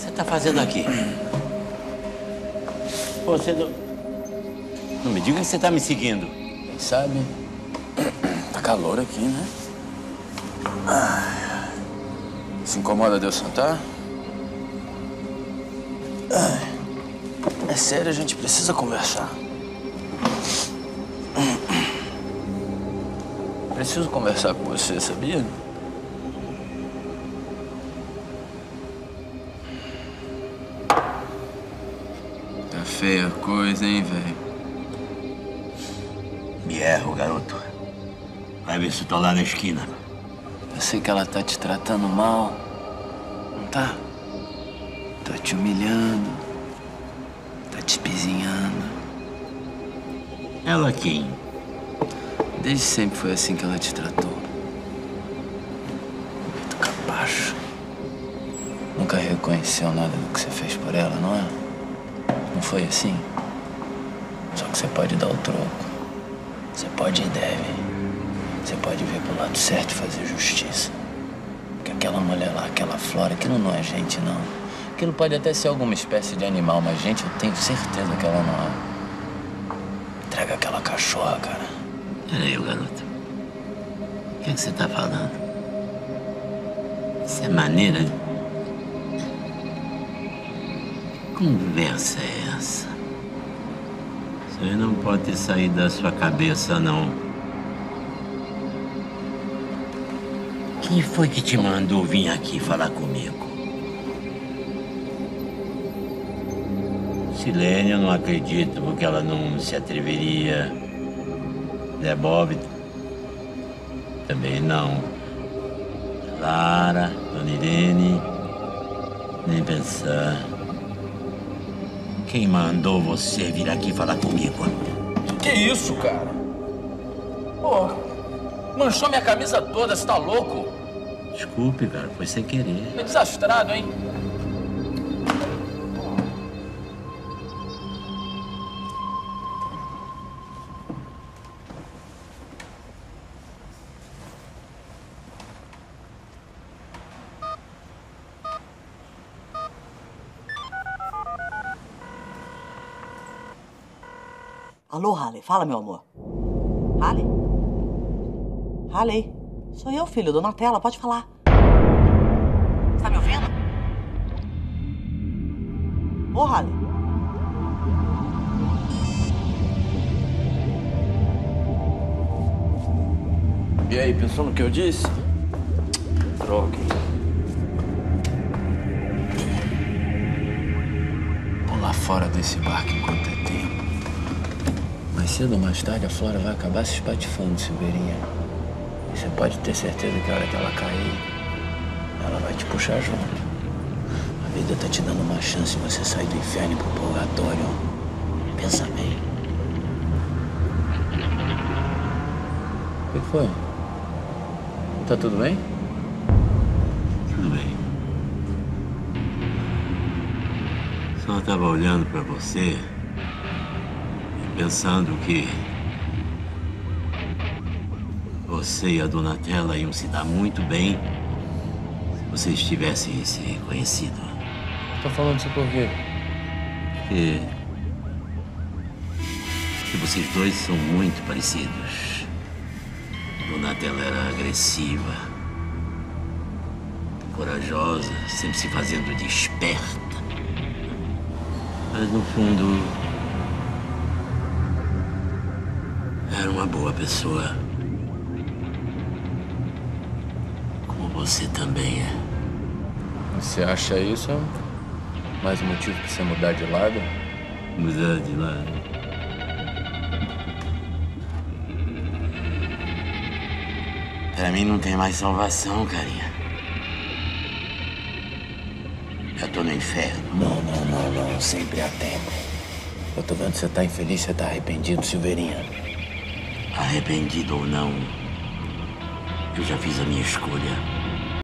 você tá fazendo aqui? Você não me diga que você tá me seguindo. Quem sabe? Tá calor aqui, né? Se incomoda de eu sentar? É sério, a gente precisa conversar. Preciso conversar com você, sabia? Tá feia a coisa, hein, velho? Me erro, garoto. Vai ver se eu tô lá na esquina. Eu sei que ela tá te tratando mal, não tá? Tá te humilhando, tá te espizinhando. Ela quem? Desde sempre foi assim que ela te tratou. Muito capacho. Nunca reconheceu nada do que você fez por ela, não é? Não foi assim? Só que você pode dar o troco. Você pode e deve. Você pode ver pro lado certo e fazer justiça. Porque aquela mulher lá, aquela Flora, aquilo não é gente, não. Aquilo pode até ser alguma espécie de animal, mas gente, eu tenho certeza que ela não é. Entrega aquela cachorra, cara. Peraí, garoto. O que você tá falando? Isso é maneira? Que conversa é essa? Isso aí não pode ter saído da sua cabeça, não. Quem foi que te mandou vir aqui falar comigo? Silene, eu não acredito, porque ela não se atreveria. Zé Bob, também não. Clara, Dona Irene, nem pensar. Quem mandou você vir aqui falar comigo? Que isso, cara? Pô, manchou minha camisa toda, você tá louco? Desculpe, cara, foi sem querer. Que desastrado, hein? Alô, Halley, fala, meu amor. Halley? Halley? Sou eu, filho, Donatella, pode falar. Você tá me ouvindo? Ô, Halley. E aí, pensou no que eu disse? Droga. Pular fora desse barco enquanto é tempo. Mais cedo ou mais tarde, a Flora vai acabar se espatifando, Silveirinha. E você pode ter certeza que a hora que ela cair, ela vai te puxar junto. A vida tá te dando uma chance de você sair do inferno pro purgatório. Pensa bem. O que foi? Tá tudo bem? Tudo bem. Só estava olhando para você e pensando que você e a Donatella iam se dar muito bem se vocês tivessem se conhecido. Tá falando isso por quê? Que vocês dois são muito parecidos. Donatella era agressiva, corajosa, sempre se fazendo de esperta. Mas no fundo, era uma boa pessoa. Como você também é. Você acha isso mais um motivo pra você mudar de lado? Mudar de lado. Pra mim não tem mais salvação, carinha. Já tô no inferno. Não. Sempre há tempo. Eu tô vendo que você tá infeliz, você tá arrependido, Silveirinha. Arrependido ou não, eu já fiz a minha escolha.